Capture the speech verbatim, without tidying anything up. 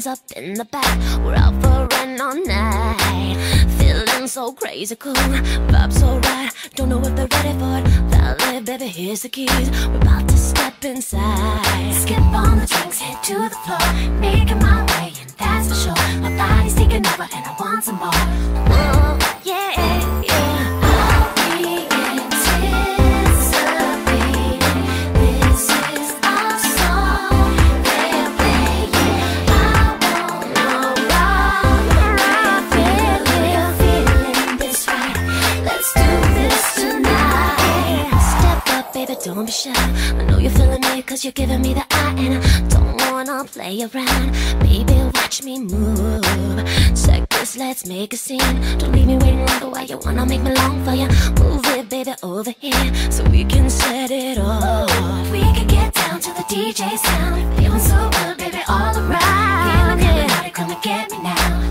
friends up in the back. We're out for a run all night, feeling so crazy cool, vibes so right, don't know if they're ready for it. Valet, baby, here's the keys, we're about to step inside. Skip on the drinks, head to the floor, making my way, and that's for sure. My body's taking over and I want some more. Whoa, yeah, yeah. I'll be anticipating, this is our song, they're playing. I wanna rock, rock, feeling, feeling this right. Let's do this tonight. Step up, baby, don't be shy. I know you're feeling me, cause you're giving me the eye, and I don't wanna play around. Baby, watch me move. Check this, let's make a scene. Don't leave me waiting longer while you wanna make me long for you. Move it, baby, over here, so we can set it off. We can get down to the D J sound, feeling so good, baby, all around. Feeling Yeah. hypnotic, come and get me now.